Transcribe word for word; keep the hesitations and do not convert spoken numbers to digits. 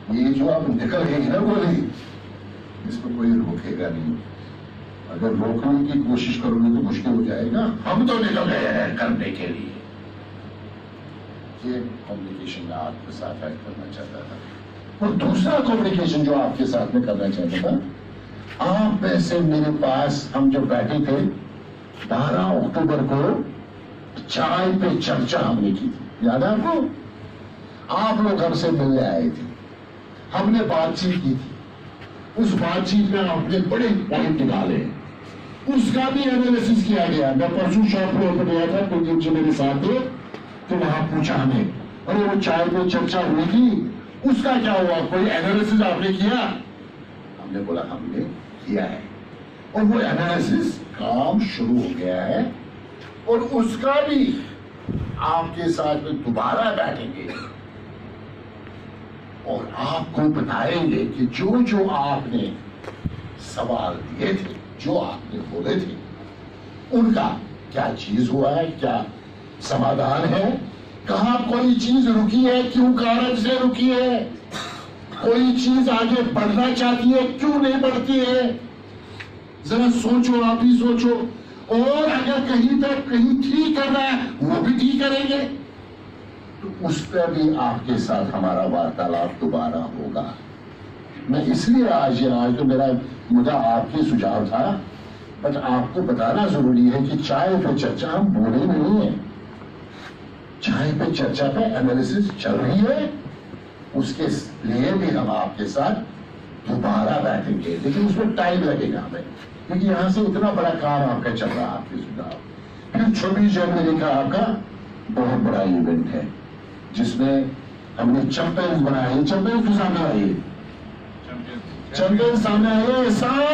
ये जो अब निकल गई ना गोली, इसमें कोई रोकेगा नहीं। अगर रोकने की कोशिश करोगे तो मुश्किल हो जाएगा। हम तो निकल गए हैं करने के लिए। ये कम्युनिकेशन में आपके साथ ऐड करना चाहता था। और दूसरा कम्युनिकेशन जो आपके साथ में करना चाहता था, आप में से मेरे पास हम जब बैठे थे बारह अक्टूबर को चाय पे चर्चा हमने की थी, याद है आपको? आप लोग हमसे मिलने आए थे, हमने बातचीत की थी। उस बातचीत में आपने बड़े पॉइंट निकाले, उसका भी एनालिसिस किया गया। मैं परसों शॉप फ्लोर पर गया था, कुलदीप जी मेरे साथ थे, तो वहां पूछा हमें, अरे वो चाय पे चर्चा हुई थी, उसका क्या हुआ? कोई एनालिसिस आपने किया? हमने बोला हमने किया है, और वो एनालिसिस काम शुरू हो गया है, और उसका भी आपके साथ में दोबारा बैठेंगे और आपको बताएंगे कि जो जो आपने सवाल दिए थे, जो आपने बोले थे, उनका क्या चीज हुआ है, क्या समाधान है, कहां कोई चीज रुकी है, क्यों कारण से रुकी है, कोई चीज आगे बढ़ना चाहती है, क्यों नहीं बढ़ती है। जरा सोचो, आप ही सोचो। और अगर कहीं तक कहीं ठीक करना है वो भी ठीक करेंगे, तो उस पर भी आपके साथ हमारा वार्तालाप दोबारा होगा। मैं इसलिए आज आज तो मेरा मुद्दा आपके सुझाव था, बट आपको बताना जरूरी है कि चाय पे चर्चा हम बोले नहीं है। चाय पे चर्चा पे एनालिसिस चल रही है, उसके लिए भी हम आपके साथ दोबारा बैठेंगे, लेकिन उसमें टाइम लगेगा हमें, क्योंकि यहां से इतना बड़ा काम आपका चल रहा है, आपके सुझाव। फिर छब्बीस जनवरी का आपका बहुत बड़ा इवेंट है, जिसमें हमने चैंपियंस बनाए। चैंपियंस सामने आइए, चैंपियंस सामने आइए।